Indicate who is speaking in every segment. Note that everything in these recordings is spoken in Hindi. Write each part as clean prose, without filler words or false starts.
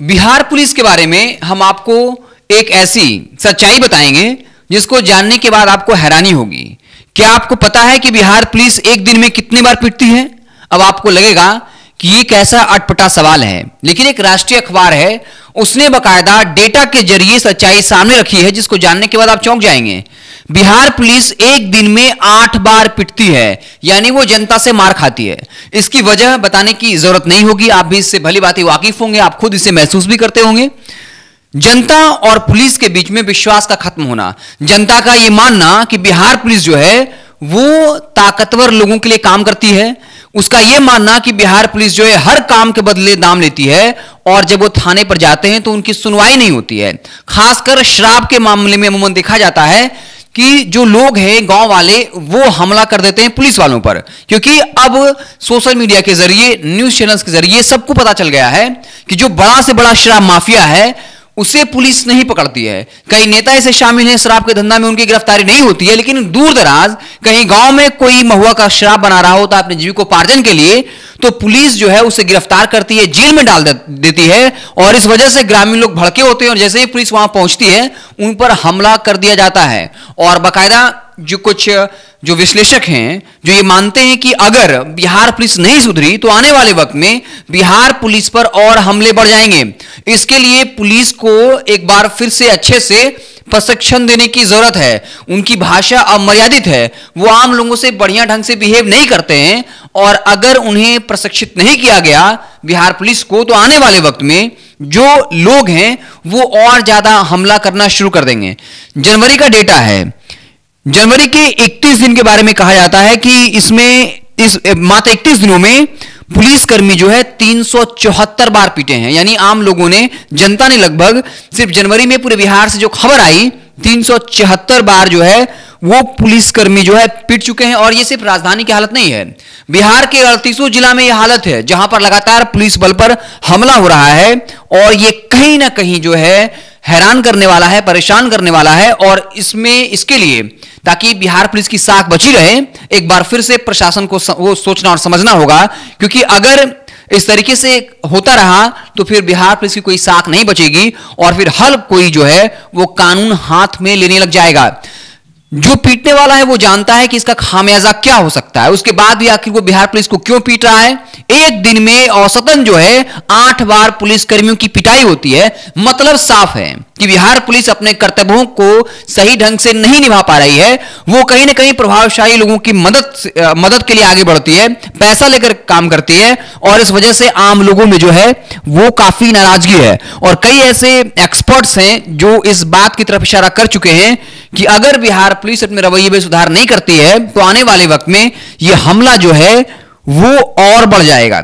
Speaker 1: बिहार पुलिस के बारे में हम आपको एक ऐसी सच्चाई बताएंगे जिसको जानने के बाद आपको हैरानी होगी। क्या आपको पता है कि बिहार पुलिस एक दिन में कितनी बार पिटती है? अब आपको लगेगा कि ये कैसा अटपटा सवाल है, लेकिन एक राष्ट्रीय अखबार है, उसने बकायदा डेटा के जरिए सच्चाई सामने रखी है जिसको जानने के बाद आप चौंक जाएंगे। बिहार पुलिस एक दिन में 8 बार पिटती है, यानी वो जनता से मार खाती है। इसकी वजह बताने की जरूरत नहीं होगी, आप भी इससे भली भांति वाकिफ होंगे, आप खुद इसे महसूस भी करते होंगे। जनता और पुलिस के बीच में विश्वास का खत्म होना, जनता का यह मानना कि बिहार पुलिस जो है वो ताकतवर लोगों के लिए काम करती है, उसका यह मानना कि बिहार पुलिस जो है हर काम के बदले दाम लेती है और जब वो थाने पर जाते हैं तो उनकी सुनवाई नहीं होती है। खासकर शराब के मामले में अमूमन देखा जाता है कि जो लोग हैं गांव वाले वो हमला कर देते हैं पुलिस वालों पर, क्योंकि अब सोशल मीडिया के जरिए, न्यूज चैनल्स के जरिए सबको पता चल गया है कि जो बड़ा से बड़ा शराब माफिया है उसे पुलिस नहीं पकड़ती है। कई नेता ऐसे शामिल हैं शराब के धंधा में, उनकी गिरफ्तारी नहीं होती है, लेकिन दूर दराज कहीं गांव में कोई महुआ का शराब बना रहा होता है अपने जीविकोपार्जन के लिए, तो पुलिस जो है उसे गिरफ्तार करती है, जेल में डाल देती है और इस वजह से ग्रामीण लोग भड़के होते हैं और जैसे ही पुलिस वहां पहुंचती है उन पर हमला कर दिया जाता है। और बाकायदा जो विश्लेषक हैं जो ये मानते हैं कि अगर बिहार पुलिस नहीं सुधरी तो आने वाले वक्त में बिहार पुलिस पर और हमले बढ़ जाएंगे। इसके लिए पुलिस को एक बार फिर से अच्छे से प्रशिक्षण देने की जरूरत है। उनकी भाषा अमर्यादित है, वो आम लोगों से बढ़िया ढंग से बिहेव नहीं करते हैं और अगर उन्हें प्रशिक्षित नहीं किया गया बिहार पुलिस को तो आने वाले वक्त में जो लोग हैं वो और ज्यादा हमला करना शुरू कर देंगे। जनवरी का डेटा है, जनवरी के 31 दिन के बारे में कहा जाता है कि इस मात्र 31 दिनों में पुलिसकर्मी जो है 374 बार पीटे हैं, यानी आम लोगों ने, जनता ने लगभग सिर्फ जनवरी में पूरे बिहार से जो खबर आई 374 बार जो है वो पुलिसकर्मी जो है पीट चुके हैं। और ये सिर्फ राजधानी की हालत नहीं है, बिहार के 38 जिला में यह हालत है जहां पर लगातार पुलिस बल पर हमला हो रहा है और ये कहीं ना कहीं जो है हैरान करने वाला है, परेशान करने वाला है। और इसके लिए ताकि बिहार पुलिस की साख बची रहे, एक बार फिर से प्रशासन को वो सोचना और समझना होगा, क्योंकि अगर इस तरीके से होता रहा तो फिर बिहार पुलिस की कोई साख नहीं बचेगी और फिर हर कोई जो है वो कानून हाथ में लेने लग जाएगा। जो पीटने वाला है वो जानता है कि इसका खामियाजा क्या हो सकता है, उसके बाद भी आखिर वो बिहार पुलिस को क्यों पीट रहा है। एक दिन में औसतन जो है 8 बार पुलिस कर्मियों की पिटाई होती है, मतलब साफ है कि बिहार पुलिस अपने कर्तव्यों को सही ढंग से नहीं निभा पा रही है। वो कहीं ना कहीं प्रभावशाली लोगों की मदद के लिए आगे बढ़ती है, पैसा लेकर काम करती है और इस वजह से आम लोगों में जो है वो काफी नाराजगी है। और कई ऐसे एक्सपर्ट्स हैं जो इस बात की तरफ इशारा कर चुके हैं कि अगर बिहार पुलिस अपने रवैये में सुधार नहीं करती है तो आने वाले वक्त में यह हमला जो है वो और बढ़ जाएगा।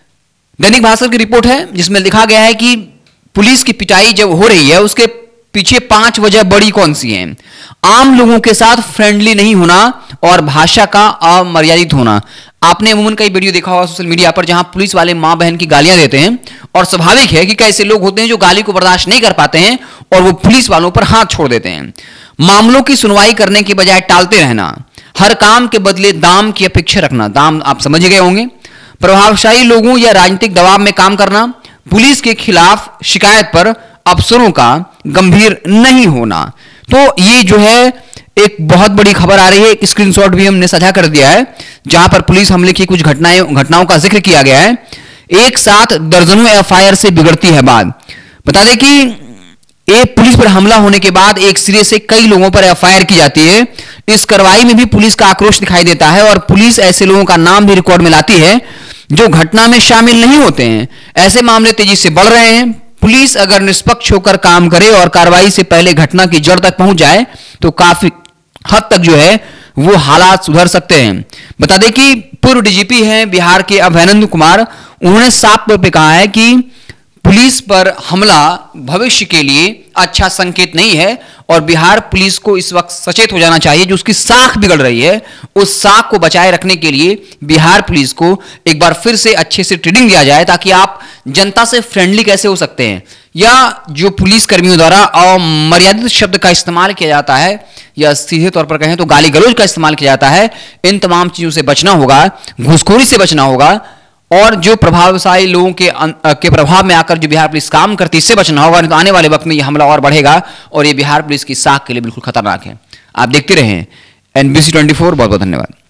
Speaker 1: दैनिक भास्कर की रिपोर्ट है जिसमें लिखा गया है कि पुलिस की पिटाई जब हो रही है उसके पीछे 5 वजह बड़ी कौन सी हैं। आम लोगों के साथ फ्रेंडली नहीं होना और भाषा का अमर्यादित होना। आपने अमूमन कई वीडियो देखा होगा सोशल मीडिया पर जहां पुलिस वाले मां बहन की गालियां देते हैं और स्वाभाविक है कि कैसे लोग होते हैं जो गाली को बर्दाश्त नहीं कर पाते हैं और वो पुलिस वालों पर हाथ छोड़ देते हैं। मामलों की सुनवाई करने के बजाय टालते रहना, हर काम के बदले दाम की अपेक्षा रखना, दाम आप समझ गए होंगे, प्रभावशाली लोगों या राजनीतिक दबाव में काम करना, पुलिस के खिलाफ शिकायत पर अफसरों का गंभीर नहीं होना। तो ये जो है एक बहुत बड़ी खबर आ रही है, एक स्क्रीनशॉट भी हमने साझा कर दिया है जहां पर पुलिस हमले की कुछ घटनाओं का जिक्र किया गया है। एक साथ दर्जनों एफआईआर से बिगड़ती है बात। बता दें कि एक पुलिस पर हमला होने के बाद एक सिरे से कई लोगों पर एफआईआर की जाती है। इस कार्रवाई में भी पुलिस का आक्रोश दिखाई देता है और पुलिस ऐसे लोगों का नाम भी रिकॉर्ड में लाती है जो घटना में शामिल नहीं होते हैं। ऐसे मामले तेजी से बढ़ रहे हैं। पुलिस अगर निष्पक्ष होकर काम करे और कार्रवाई से पहले घटना की जड़ तक पहुंच जाए तो काफी हद तक जो है वो हालात सुधर सकते हैं। बता दें कि पूर्व डीजीपी हैं बिहार के अभयानंद कुमार, उन्होंने साफ तौर पर कहा है कि पुलिस पर हमला भविष्य के लिए अच्छा संकेत नहीं है और बिहार पुलिस को इस वक्त सचेत हो जाना चाहिए। जो उसकी साख बिगड़ रही है उस साख को बचाए रखने के लिए बिहार पुलिस को एक बार फिर से अच्छे से ट्रेनिंग दिया जाए ताकि आप जनता से फ्रेंडली कैसे हो सकते हैं, या जो पुलिस कर्मियों द्वारा अमर्यादित शब्द का इस्तेमाल किया जाता है या सीधे तौर पर कहें तो गाली गलौज का इस्तेमाल किया जाता है, इन तमाम चीजों से बचना होगा, घूसखोरी से बचना होगा और जो प्रभावशाली लोगों के प्रभाव में आकर जो बिहार पुलिस काम करती है, इससे बचना होगा, नहीं तो आने वाले वक्त में ये हमला और बढ़ेगा और ये बिहार पुलिस की साख के लिए बिल्कुल खतरनाक है। आप देखते रहें NBC 24। बहुत बहुत धन्यवाद।